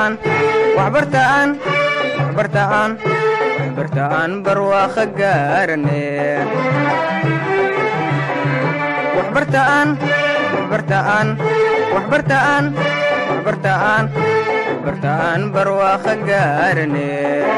waxbartaan barwaaqo gaarne waxbartaan barwaaqo gaarne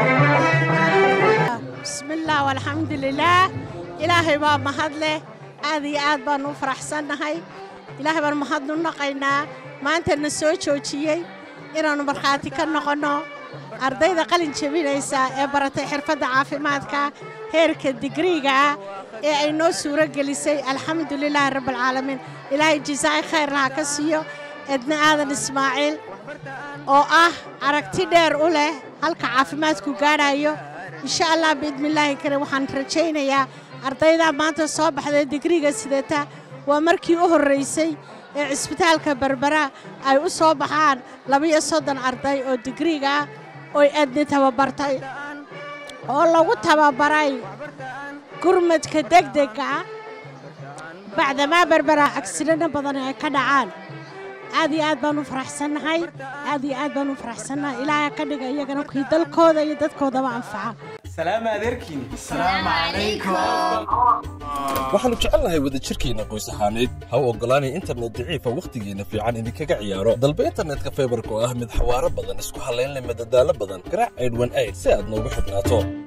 bismillah walxamdulilah ilaahay baa mahad leh aad iyo aad baan u faraxsannahay ilaahay baan mahad u naqaynaa maantana soo joojiyey inaannu markhaati ka noqonno ardayda qalin jebinaysa ee baratay xirfadda caafimaadka heerka digriiga ah ee ay noo suuro gelisay alxamdulilaahi rabbilcaalamiin ilaahay jisaay khayrna ha ka siiyo edna aadan ismaaciil oo ah aragti dheer u leh halka caafimaadku gaadhayo insha allah biidmillaahi kale waxaan rajaynayaa ardayda maanta soo baxday digriiga sidata waa markii u horraysay ee cisbitaalka berbera ay u soo baxaan 32 arday oo digriiga ah oo aadna tababartay oo lagu tababaray gurmadka degdega bacdama berbera accident badan ay ka dhacaan aad iyo aad baan u faraxsanahay ilaahay ka dhiga iyagana ku dalkooda iyo dadkoodaba anfaca سلام عليكم السلام عليكم waxaanu jecelnahay wada jirkeena qoys ahaaneed ha u ogolaanay internet daciifa waqtigeena fiican idinkaga ciyaaro dalba internetka fiberka oo ah mid xawaaro badan isku halayn leh madadaalo badan garaac 818 si aad noogu xidhnaato